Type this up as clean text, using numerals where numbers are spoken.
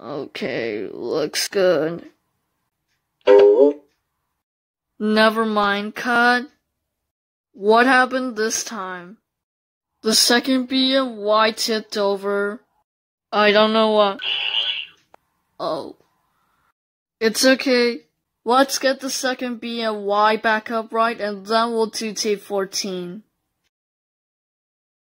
Okay, looks good. Never mind, cut. What happened this time? The second B and Y tipped over. I don't know what. Oh. It's okay. Let's get the second B and Y back up right and then we'll do tape 14.